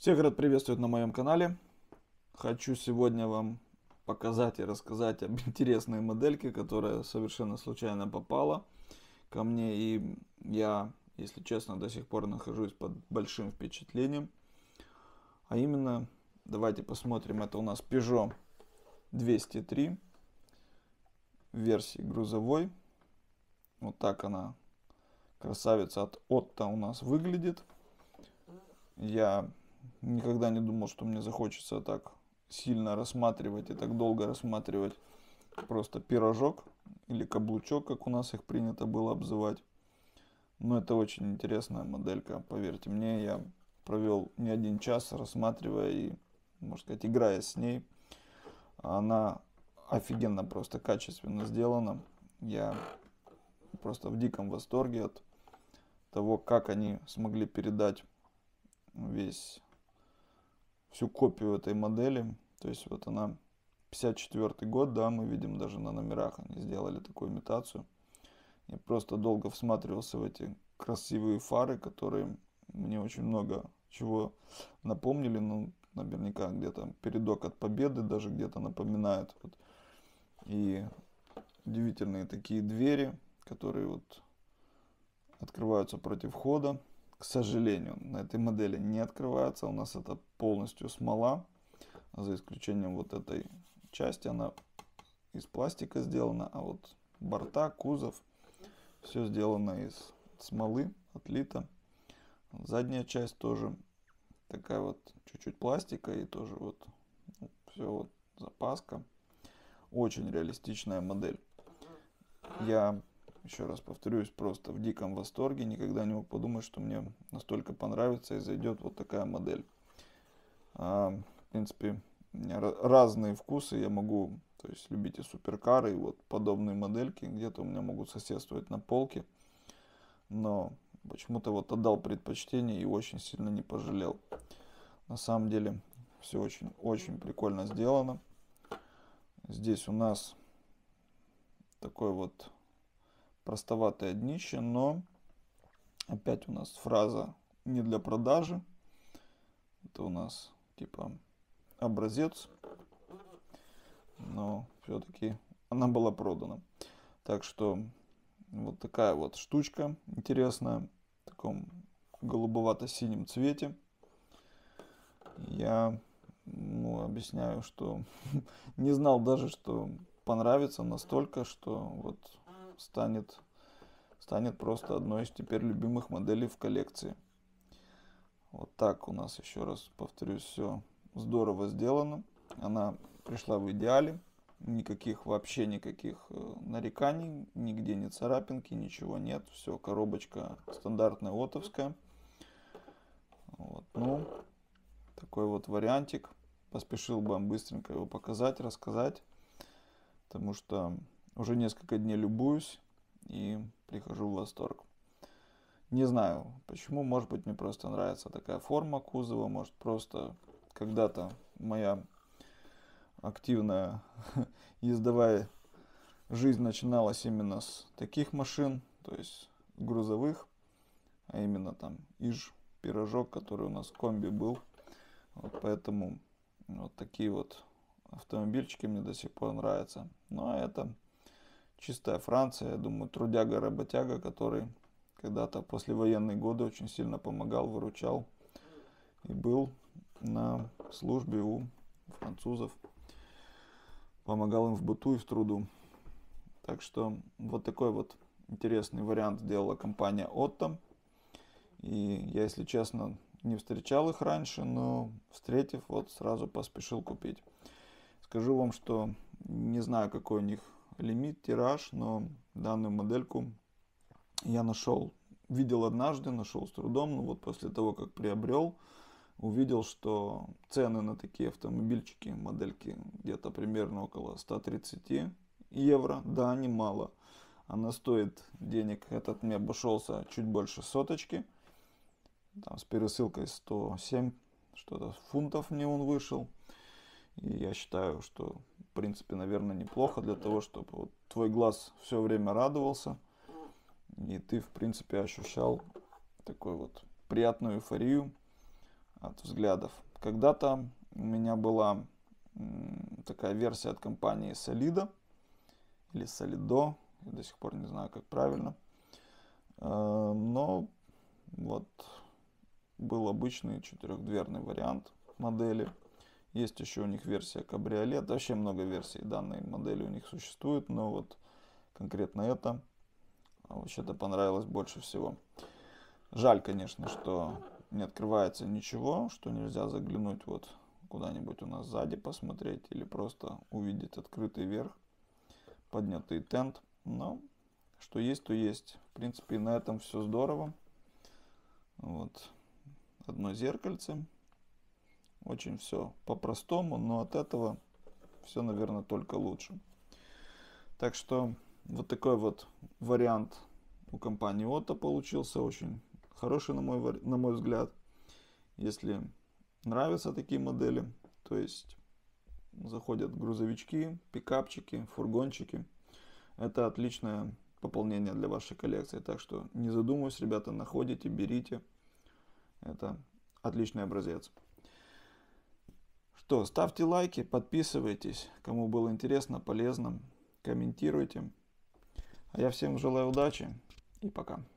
Всех рад приветствовать на моем канале. Хочу сегодня вам показать и рассказать об интересной модельке, которая совершенно случайно попала ко мне. И я, если честно, до сих пор нахожусь под большим впечатлением. А именно, давайте посмотрим, это у нас Peugeot 203 в версии грузовой. Вот так она, красавица от Otto, у нас выглядит. Я никогда не думал, что мне захочется так сильно рассматривать и так долго рассматривать просто пирожок или каблучок, как у нас их принято было обзывать. Но это очень интересная моделька, поверьте мне. Я провел не один час, рассматривая и, можно сказать, играя с ней. Она офигенно просто качественно сделана. Я просто в диком восторге от того, как они смогли передать всю копию этой модели. То есть вот она 54 год, да, мы видим даже на номерах они сделали такую имитацию. Я просто долго всматривался в эти красивые фары, которые мне очень много чего напомнили. Ну, наверняка где-то передок от Победы даже где-то напоминает. Вот. И удивительные такие двери, которые вот открываются против входа. К сожалению, на этой модели не открывается. У нас это полностью смола. За исключением вот этой части, она из пластика сделана. А вот борта, кузов, все сделано из смолы, отлито. Задняя часть тоже такая вот чуть-чуть пластика. И тоже вот все вот запаска. Очень реалистичная модель. Я еще раз повторюсь, просто в диком восторге. Никогда не мог подумать, что мне настолько понравится и зайдет вот такая модель. В принципе, у меня разные вкусы. Я могу, то есть, любить и суперкары, и вот подобные модельки. Где-то у меня могут соседствовать на полке. Но почему-то вот отдал предпочтение и очень сильно не пожалел. На самом деле, все очень прикольно сделано. Здесь у нас такой вот простоватое днище, но опять у нас фраза не для продажи. Это у нас типа образец, но все-таки она была продана. Так что вот такая вот штучка интересная в таком голубовато-синем цвете. Я объясняю, что не знал даже, что понравится настолько, что вот станет просто одной из теперь любимых моделей в коллекции. Вот так у нас, еще раз повторюсь, все здорово сделано. Она пришла в идеале. Вообще никаких нареканий, нигде не царапинки, ничего нет. Все, коробочка стандартная отовская. Вот, ну, такой вот вариантик. Поспешил бы вам быстренько его показать, рассказать. Потому что уже несколько дней любуюсь и прихожу в восторг. Не знаю почему, может быть мне просто нравится такая форма кузова, может просто когда-то моя активная ездовая жизнь начиналась именно с таких машин, то есть грузовых, а именно там Иж, пирожок, который у нас в комби был. Вот поэтому вот такие вот автомобильчики мне до сих пор нравятся. Ну а это чистая Франция, я думаю, трудяга-работяга, который когда-то послевоенные годы очень сильно помогал, выручал и был на службе у французов. Помогал им в быту и в труду. Так что вот такой вот интересный вариант сделала компания Otto. И я, если честно, не встречал их раньше, но встретив, вот сразу поспешил купить. Скажу вам, что не знаю, какой у них лимит, тираж, но данную модельку я видел однажды, нашел с трудом, но вот после того, как приобрел, увидел, что цены на такие автомобильчики, модельки, где-то примерно около 130 евро, да, немало. Она стоит денег, этот мне обошелся чуть больше соточки, там с пересылкой 107 что-то фунтов мне он вышел. И я считаю, что в принципе, наверное, неплохо для того, чтобы вот твой глаз все время радовался. И ты, в принципе, ощущал такую вот приятную эйфорию от взглядов. Когда-то у меня была такая версия от компании Solido или Solido, я до сих пор не знаю, как правильно. Но вот был обычный четырехдверный вариант модели. Есть еще у них версия кабриолет. Вообще много версий данной модели у них существует, но вот конкретно это вообще-то понравилось больше всего. Жаль, конечно, что не открывается ничего, что нельзя заглянуть вот куда-нибудь у нас сзади посмотреть или просто увидеть открытый верх, поднятый тент. Но что есть, то есть. В принципе, на этом все здорово. Вот одно зеркальце. Очень все по-простому, но от этого все, наверное, только лучше. Так что вот такой вот вариант у компании Otto получился. Очень хороший, на мой взгляд. Если нравятся такие модели, то есть заходят грузовички, пикапчики, фургончики, это отличное пополнение для вашей коллекции. Так что не задумывайтесь, ребята, находите, берите. Это отличный образец. Что, ставьте лайки, подписывайтесь, кому было интересно, полезно, комментируйте. А я всем желаю удачи и пока.